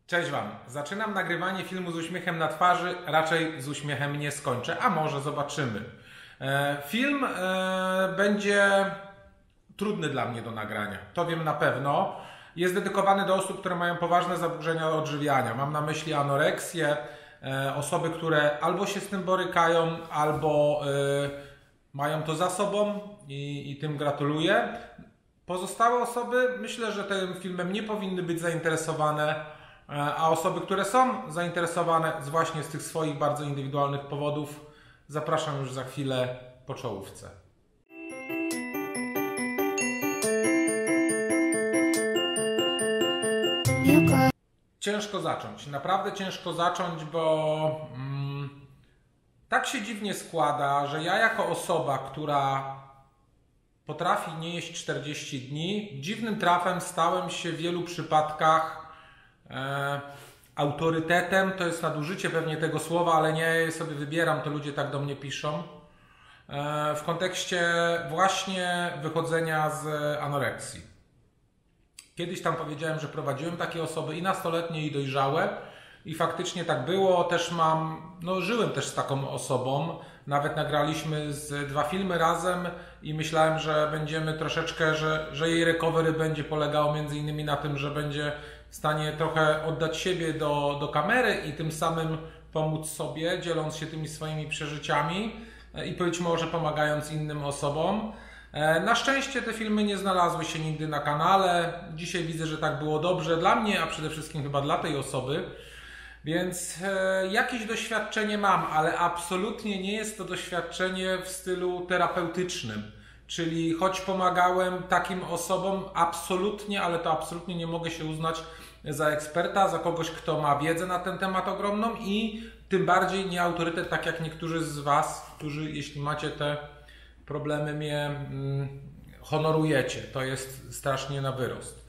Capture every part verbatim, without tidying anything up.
Cześć Wam. Zaczynam nagrywanie filmu z uśmiechem na twarzy, raczej z uśmiechem nie skończę, a może zobaczymy. Film będzie trudny dla mnie do nagrania, to wiem na pewno. Jest dedykowany do osób, które mają poważne zaburzenia odżywiania. Mam na myśli anoreksję, osoby, które albo się z tym borykają, albo mają to za sobą i, i tym gratuluję. Pozostałe osoby myślę, że tym filmem nie powinny być zainteresowane, a osoby, które są zainteresowane z właśnie z tych swoich bardzo indywidualnych powodów, zapraszam już za chwilę po czołówce. Ciężko zacząć, naprawdę ciężko zacząć, bo mm, tak się dziwnie składa, że ja jako osoba, która potrafi nie jeść czterdzieści dni, dziwnym trafem stałem się w wielu przypadkach e, autorytetem. To jest nadużycie pewnie tego słowa, ale nie, ja sobie wybieram, to ludzie tak do mnie piszą. E, w kontekście właśnie wychodzenia z anoreksji. Kiedyś tam powiedziałem, że prowadziłem takie osoby i nastoletnie, i dojrzałe. I faktycznie tak było. Też mam, no żyłem też z taką osobą. Nawet nagraliśmy z dwa filmy razem i myślałem, że będziemy troszeczkę, że, że jej recovery będzie polegało między innymi na tym, że będzie w stanie trochę oddać siebie do, do kamery i tym samym pomóc sobie, dzieląc się tymi swoimi przeżyciami i być może pomagając innym osobom. Na szczęście te filmy nie znalazły się nigdy na kanale. Dzisiaj widzę, że tak było dobrze dla mnie, a przede wszystkim chyba dla tej osoby. Więc e, jakieś doświadczenie mam, ale absolutnie nie jest to doświadczenie w stylu terapeutycznym. Czyli choć pomagałem takim osobom, absolutnie, ale to absolutnie nie mogę się uznać za eksperta, za kogoś, kto ma wiedzę na ten temat ogromną i tym bardziej nie autorytet, tak jak niektórzy z Was, którzy jeśli macie te problemy, mnie mm, honorujecie. To jest strasznie na wyrost.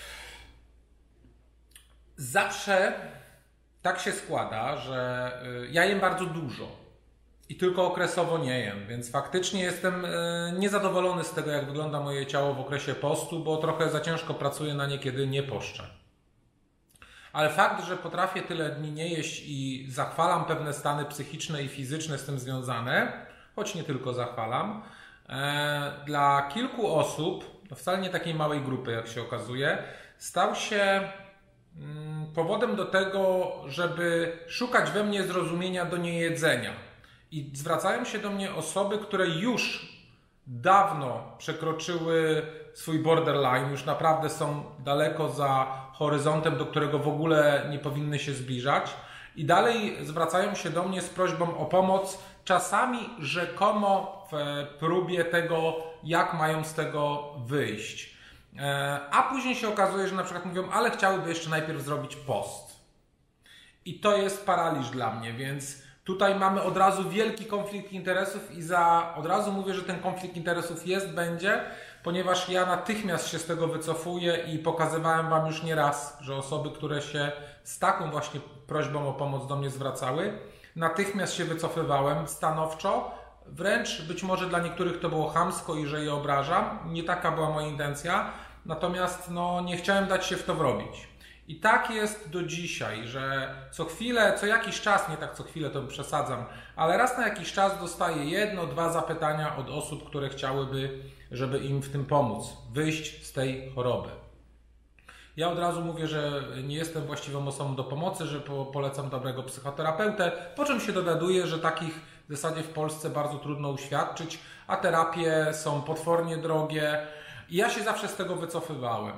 Zawsze tak się składa, że ja jem bardzo dużo i tylko okresowo nie jem, więc faktycznie jestem niezadowolony z tego, jak wygląda moje ciało w okresie postu, bo trochę za ciężko pracuję na nie, kiedy nie poszczę. Ale fakt, że potrafię tyle dni nie jeść i zachwalam pewne stany psychiczne i fizyczne z tym związane, choć nie tylko zachwalam, dla kilku osób, wcale nie takiej małej grupy, jak się okazuje, stał się powodem do tego, żeby szukać we mnie zrozumienia do niejedzenia. I zwracają się do mnie osoby, które już dawno przekroczyły swój borderline, już naprawdę są daleko za horyzontem, do którego w ogóle nie powinny się zbliżać. I dalej zwracają się do mnie z prośbą o pomoc, czasami rzekomo w próbie tego, jak mają z tego wyjść. A później się okazuje, że na przykład mówią, ale chciałyby jeszcze najpierw zrobić post. I to jest paraliż dla mnie, więc tutaj mamy od razu wielki konflikt interesów i za od razu mówię, że ten konflikt interesów jest, będzie, ponieważ ja natychmiast się z tego wycofuję i pokazywałem Wam już nie raz, że osoby, które się z taką właśnie prośbą o pomoc do mnie zwracały, natychmiast się wycofywałem stanowczo. Wręcz być może dla niektórych to było chamsko i że je obrażam. Nie taka była moja intencja. Natomiast no, nie chciałem dać się w to wrobić. I tak jest do dzisiaj, że co chwilę, co jakiś czas, nie tak co chwilę, to przesadzam, ale raz na jakiś czas dostaję jedno, dwa zapytania od osób, które chciałyby, żeby im w tym pomóc, wyjść z tej choroby. Ja od razu mówię, że nie jestem właściwą osobą do pomocy, że polecam dobrego psychoterapeutę, po czym się dowiaduję, że takich w zasadzie w Polsce bardzo trudno uświadczyć, a terapie są potwornie drogie i ja się zawsze z tego wycofywałem.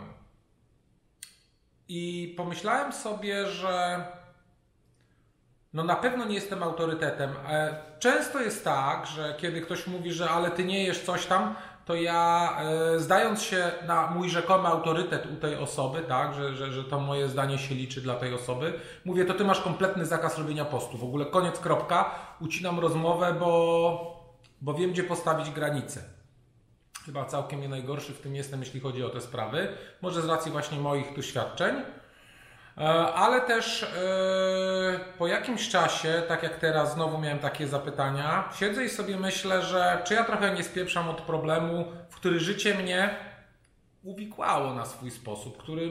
I pomyślałem sobie, że no na pewno nie jestem autorytetem. Często jest tak, że kiedy ktoś mówi, że ale ty nie jesz coś tam, to ja e, zdając się na mój rzekomy autorytet u tej osoby, tak, że, że, że to moje zdanie się liczy dla tej osoby, mówię, to ty masz kompletny zakaz robienia postu. W ogóle koniec, kropka, ucinam rozmowę, bo, bo wiem, gdzie postawić granicę. Chyba całkiem nie najgorszy w tym jestem, jeśli chodzi o te sprawy. Może z racji właśnie moich doświadczeń. Ale też po jakimś czasie, tak jak teraz znowu miałem takie zapytania, siedzę i sobie myślę, że czy ja trochę nie spieprzam od problemu, w który życie mnie uwikłało na swój sposób, którym, w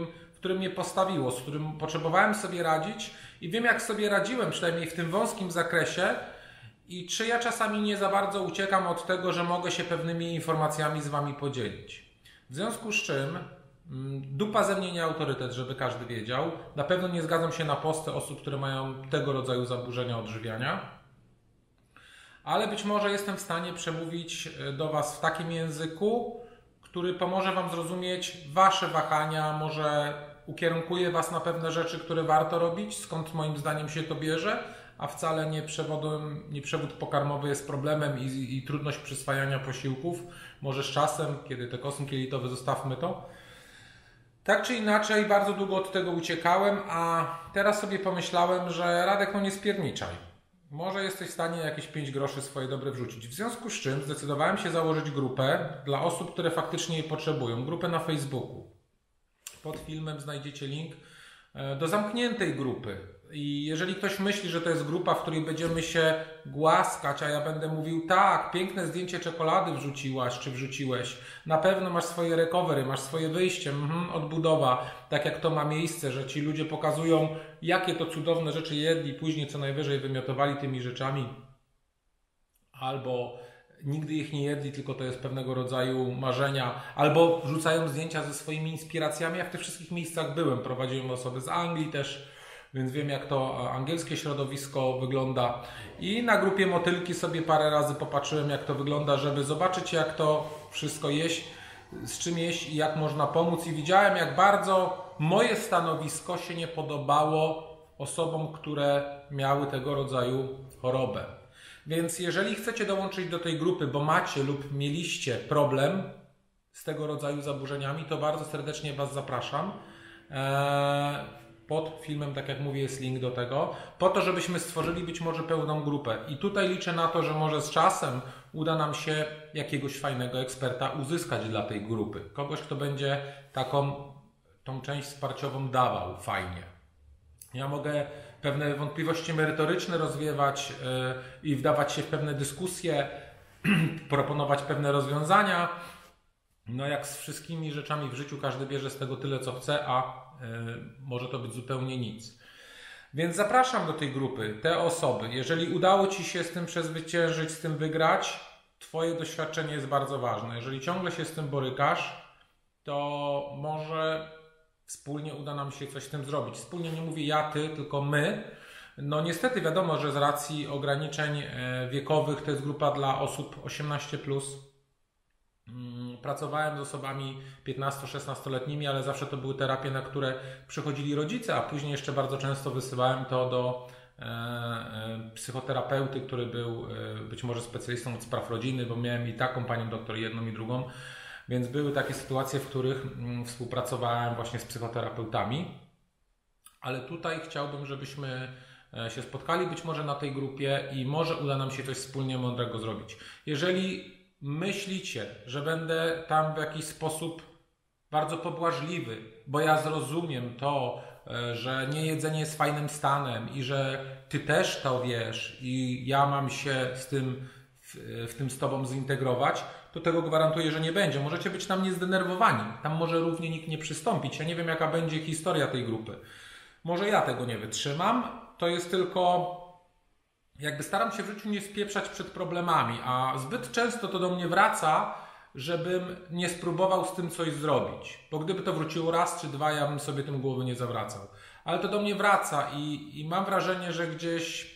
które mnie postawiło, z którym potrzebowałem sobie radzić i wiem, jak sobie radziłem, przynajmniej w tym wąskim zakresie, i czy ja czasami nie za bardzo uciekam od tego, że mogę się pewnymi informacjami z Wami podzielić. W związku z czym dupa ze mnie nie autorytet, żeby każdy wiedział. Na pewno nie zgadzam się na posty osób, które mają tego rodzaju zaburzenia odżywiania. Ale być może jestem w stanie przemówić do Was w takim języku, który pomoże Wam zrozumieć Wasze wahania, może ukierunkuje Was na pewne rzeczy, które warto robić, skąd moim zdaniem się to bierze, a wcale nie, przewodem, nie przewód pokarmowy jest problemem i, i trudność przyswajania posiłków. Może z czasem, kiedy te kostki jelitowe, zostawmy to. Tak czy inaczej, bardzo długo od tego uciekałem, a teraz sobie pomyślałem, że Radek, no nie spierniczaj. Może jesteś w stanie jakieś pięć groszy swoje dobre wrzucić. W związku z czym zdecydowałem się założyć grupę dla osób, które faktycznie jej potrzebują. Grupę na Facebooku. Pod filmem znajdziecie link do zamkniętej grupy. I jeżeli ktoś myśli, że to jest grupa, w której będziemy się głaskać, a ja będę mówił, tak, piękne zdjęcie czekolady wrzuciłaś, czy wrzuciłeś, na pewno masz swoje recovery, masz swoje wyjście, mhm, odbudowa, tak jak to ma miejsce, że ci ludzie pokazują, jakie to cudowne rzeczy jedli, później co najwyżej wymiotowali tymi rzeczami, albo nigdy ich nie jedli, tylko to jest pewnego rodzaju marzenia, albo wrzucają zdjęcia ze swoimi inspiracjami. Ja w tych wszystkich miejscach byłem, prowadziłem osoby z Anglii też, więc wiem, jak to angielskie środowisko wygląda. I na grupie Motylki sobie parę razy popatrzyłem, jak to wygląda, żeby zobaczyć, jak to wszystko jeść, z czym jeść i jak można pomóc. I widziałem, jak bardzo moje stanowisko się nie podobało osobom, które miały tego rodzaju chorobę. Więc jeżeli chcecie dołączyć do tej grupy, bo macie lub mieliście problem z tego rodzaju zaburzeniami, to bardzo serdecznie Was zapraszam. Eee, Pod filmem, tak jak mówię, jest link do tego, po to, żebyśmy stworzyli być może pełną grupę. I tutaj liczę na to, że może z czasem uda nam się jakiegoś fajnego eksperta uzyskać dla tej grupy. Kogoś, kto będzie taką tą część wsparciową dawał fajnie. Ja mogę pewne wątpliwości merytoryczne rozwiewać yy, i wdawać się w pewne dyskusje, proponować pewne rozwiązania. No jak z wszystkimi rzeczami w życiu, każdy bierze z tego tyle, co chce, a może to być zupełnie nic. Więc zapraszam do tej grupy, te osoby. Jeżeli udało Ci się z tym przezwyciężyć, z tym wygrać, Twoje doświadczenie jest bardzo ważne. Jeżeli ciągle się z tym borykasz, to może wspólnie uda nam się coś z tym zrobić. Wspólnie nie mówię ja, Ty, tylko my. No niestety wiadomo, że z racji ograniczeń wiekowych to jest grupa dla osób osiemnaście plus. Pracowałem z osobami piętnasto-szesnastoletnimi, ale zawsze to były terapie, na które przychodzili rodzice, a później jeszcze bardzo często wysyłałem to do e, e, psychoterapeuty, który był e, być może specjalistą od spraw rodziny, bo miałem i taką panią doktor, jedną i drugą, więc były takie sytuacje, w których m, współpracowałem właśnie z psychoterapeutami, ale tutaj chciałbym, żebyśmy się spotkali być może na tej grupie i może uda nam się coś wspólnie mądrego zrobić. Jeżeli myślicie, że będę tam w jakiś sposób bardzo pobłażliwy, bo ja zrozumiem to, że niejedzenie jest fajnym stanem i że Ty też to wiesz i ja mam się z tym, w, w tym z Tobą zintegrować, to tego gwarantuję, że nie będzie. Możecie być tam niezdenerwowani. Tam może równie nikt nie przystąpić. Ja nie wiem, jaka będzie historia tej grupy. Może ja tego nie wytrzymam. To jest tylko... Jakby staram się w życiu nie spieprzać przed problemami, a zbyt często to do mnie wraca, żebym nie spróbował z tym coś zrobić. Bo gdyby to wróciło raz czy dwa, ja bym sobie tym głowy nie zawracał. Ale to do mnie wraca i, i mam wrażenie, że gdzieś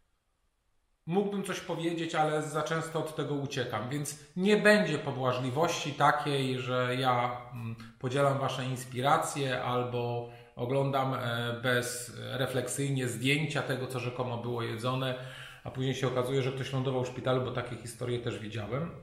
mógłbym coś powiedzieć, ale za często od tego uciekam. Więc nie będzie pobłażliwości takiej, że ja podzielam Wasze inspiracje albo oglądam bezrefleksyjnie zdjęcia tego, co rzekomo było jedzone, a później się okazuje, że ktoś lądował w szpitalu, bo takie historie też widziałem.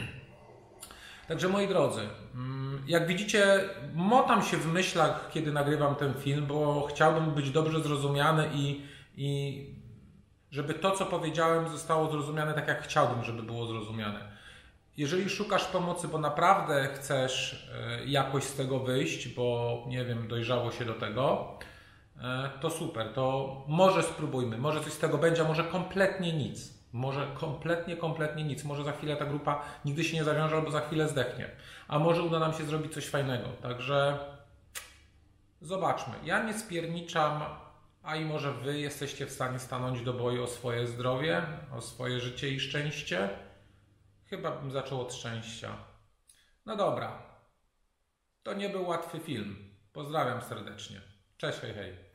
Także moi drodzy, jak widzicie, motam się w myślach, kiedy nagrywam ten film, bo chciałbym być dobrze zrozumiany i, i żeby to, co powiedziałem, zostało zrozumiane tak, jak chciałbym, żeby było zrozumiane. Jeżeli szukasz pomocy, bo naprawdę chcesz jakoś z tego wyjść, bo nie wiem, dojrzało się do tego, to super, to może spróbujmy, może coś z tego będzie, a może kompletnie nic. Może kompletnie, kompletnie nic. Może za chwilę ta grupa nigdy się nie zawiąże albo za chwilę zdechnie. A może uda nam się zrobić coś fajnego. Także Zobaczmy. Ja nie spierniczam, a i może wy jesteście w stanie stanąć do boju o swoje zdrowie, o swoje życie i szczęście. Chyba bym zaczął od szczęścia. No dobra. To nie był łatwy film. Pozdrawiam serdecznie. Cześć, hej, hej.